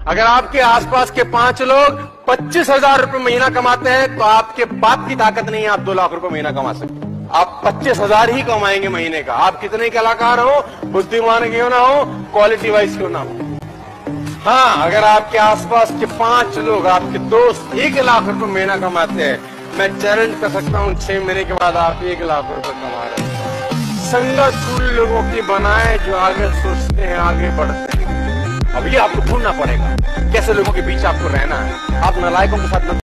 अगर आपके आसपास के 5 लोग 25,000 रुपए महीना कमाते हैं तो आपके बाप की ताकत नहीं है आप 2 लाख रुपए महीना कमा सकते। आप 25,000 ही कमाएंगे महीने का। आप कितने कलाकार हो, बुद्धिमान क्यों ना हो, क्वालिटी वाइज क्यों ना हो। हाँ, अगर आपके आसपास के 5 लोग, आपके दोस्त 1 लाख रुपए महीना कमाते हैं, मैं चैलेंज कर सकता हूँ 6 महीने के बाद आप 1 लाख रुपए कमा रहे हैं। संगत उन लोगों की बनाए जो आगे सोचते हैं, आगे बढ़ते हैं। अब ये आपको ढूंढना पड़ेगा कैसे लोगों के बीच आपको रहना है। आप नालायकों के साथ